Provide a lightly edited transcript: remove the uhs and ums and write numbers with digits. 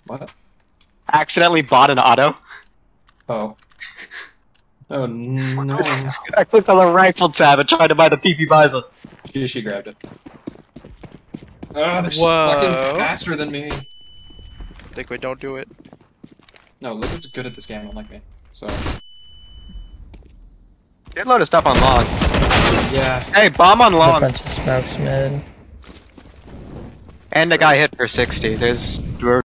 What? Accidentally bought an auto. Oh. Oh no. I clicked on the rifle tab and tried to buy the PP Bison. She grabbed it. Oh, they're Whoa. fucking faster than me. Liquid, don't do it. No, Liquid's good at this game, unlike me. So. Get a load of stuff on long. Yeah. Hey, bomb on A long. bunch of smokes mid. And a guy hit for 60. There's